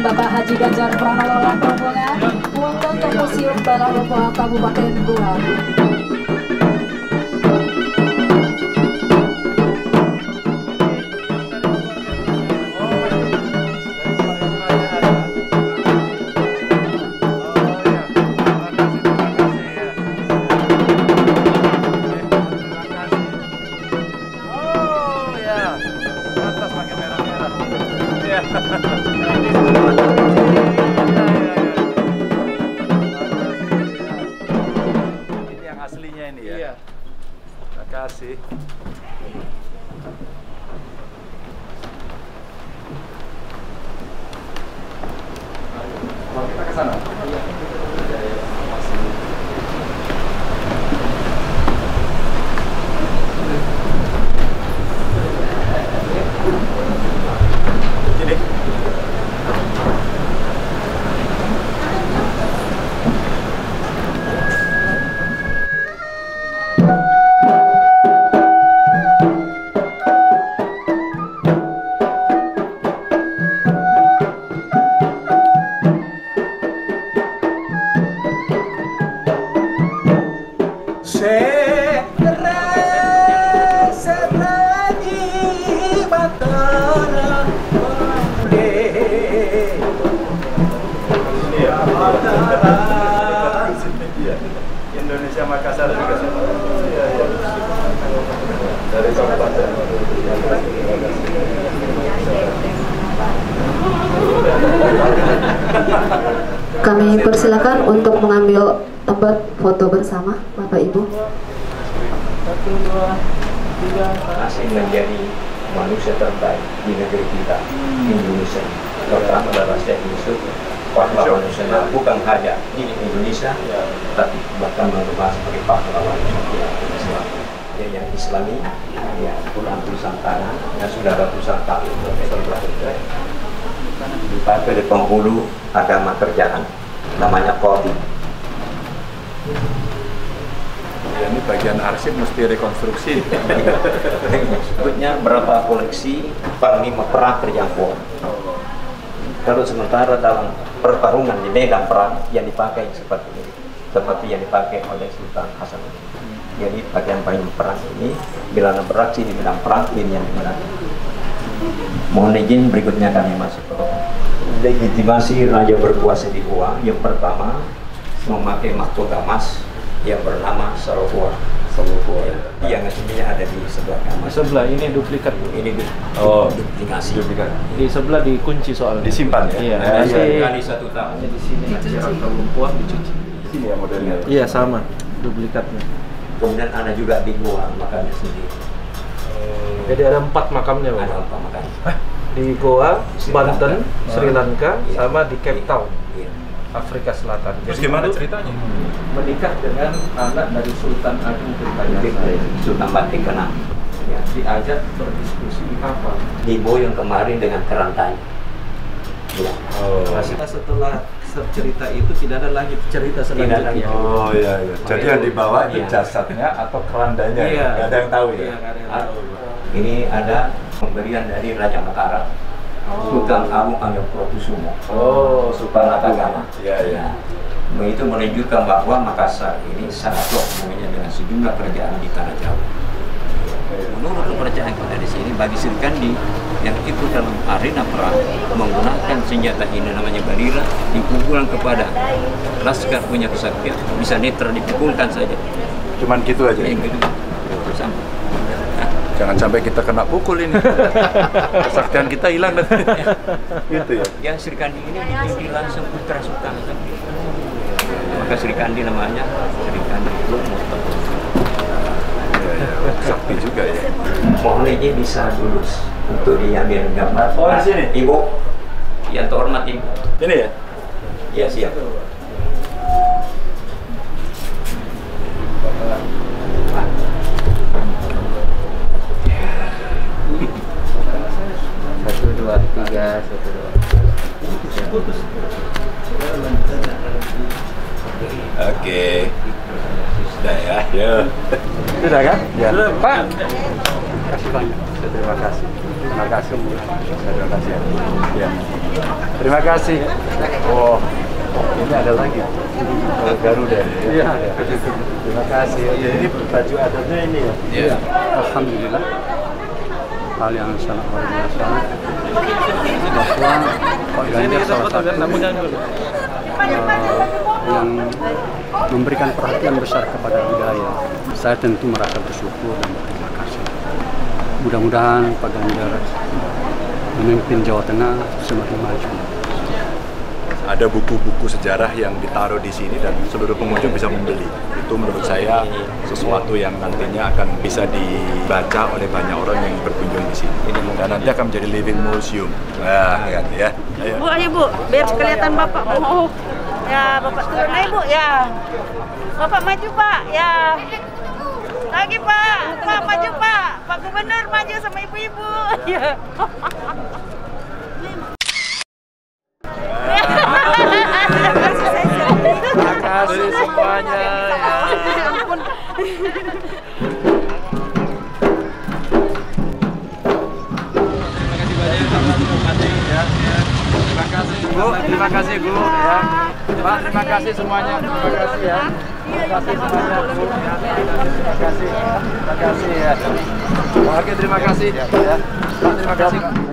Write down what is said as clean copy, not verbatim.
Bapak Haji Ganjar Pranowo dan rombongan untuk ke Museum Balarowa Kabupaten Goa. Ini yang aslinya ini ya. Iya. Terima kasih. Kita ke sana. Indonesia Makassar juga sama. Iya, iya. Dari kabupaten. Kami persilakan untuk mengambil tempat foto bersama Bapak Ibu. 1, 2, 3. Masih menjadi manusia terbaik di negeri kita, Indonesia. Pertama adalah Syekh Yusuf, pahlawan nasional bukan hanya di Indonesia, tapi bahkan mengemban sebagai pahlawan Islam. Ya, yang Islami, ya Quran tulisan tangan, yang sudah ratusan tahun berproses. Dipakai di penghulu agama kerjaan, namanya Qadhi. Ya, ini bagian arsip mesti rekonstruksi. Berikutnya berapa koleksi panglima perang terjangkau. Kalau sementara dalam pertarungan di medan perang yang dipakai seperti ini, seperti yang dipakai oleh Sultan Hasan. Jadi bagian panglima perang ini bila beraksi di medan perang ini yang digunakan. Mohon izin berikutnya kami masuk ke legitimasi raja berkuasa di Goa. Yang pertama memakai mahkota emas yang bernama Sarawak. Yang aslinya ada di sebelah kanan. Sebelah ini duplikat. Ini duplikasi. Di sebelah dikunci soalnya. Disimpan ya? Iya. Kali 1 tahun. Di sini atau lumpuhan dicuci. Sini ya modelnya. Iya sama duplikatnya. Kemudian ada juga di Goa makamnya sendiri. Jadi ada 4 makamnya, Pak. Ada 4 makam. Di Goa, Sri Banten, Lanka. Sri Lanka, Iya. sama di Cape Town, Iya. Afrika Selatan. Terus Jadi gimana itu ceritanya? menikah dengan anak dari Sultan Agung Tirtayasa. Sultan Batik kena. Ya. Diajak berdiskusi di kapal. Diboyong kemarin dengan kerantai. Ya. Nah, setelah cerita itu tidak ada lagi cerita selanjutnya. Oh iya iya. Jadi yang dibawa itu Iya. jasadnya atau kerandanya? Iya. Nggak ada yang tahu ya? Iya, nggak ada yang tahu. Ini ada pemberian dari Raja Mataram. Sultan Agung Anggaprokusumo. Oh, Sultan Atagama. Iya iya. Itu menunjukkan bahwa Makassar ini sangat hubungannya dengan sejumlah kerajaan di tanah Jawa. Menurut kepercayaan kita di sini, bagi Srikandi yang ikut dalam arena perang menggunakan senjata ini namanya balira, dipukulkan kepada laskar punya kesaktian, bisa netra dipukulkan saja. Cuman gitu aja. Yang gitu. Sampai. Jangan sampai kita kena pukul ini. Kesaktian kita hilang nanti. Gitu ya. Ya Srikandi ini jadi langsung putra sultan. Maka Srikandi namanya Srikandi Lumut. Sakti juga ya. Mohon izin bisa dulu untuk diambil gambar. Oh, di sini? Ibu, yang terhormat Ibu. Ini ya? Ya siap. Satu, dua, tiga, satu, dua. Oke. Sudah ya. Ya. Sudah kan? Ya. Sudah, Pak. Terima kasih banyak. Terima kasih. Terima kasih. Terima kasih. Ya. Terima kasih. Oh, ini ada lagi. Garuda. Iya. Terima kasih. Ini baju adatnya ini ya. Iya. Alhamdulillah, hal yang sangat luar biasa bahwa Pak Ganjar salah satu yang memberikan perhatian besar kepada budaya. Saya tentu merasa bersyukur dan berterima kasih. Mudah-mudahan Pak Ganjar memimpin Jawa Tengah semakin maju. Ada buku-buku sejarah yang ditaruh di sini dan seluruh pengunjung bisa membeli. Itu menurut saya sesuatu yang nantinya akan bisa dibaca oleh banyak orang yang berkunjung di sini. Dan nanti akan menjadi living museum. Nah, kan ya. Ayo. Bu, ayo Bu, biar kelihatan Bapak. Bu. Ya, Bapak turun aja Bu, ya. Bapak maju Pak, ya. Lagi Pak, Pak maju Pak. Pak Gubernur maju sama ibu-ibu. Ya. Terima kasih semuanya. Terima kasih Bu, ya. Pak, terima kasih semuanya. Terima kasih ya. Terima kasih semuanya Bu. Terima kasih ya. Oke, terima kasih. Ya. Pak, terima kasih.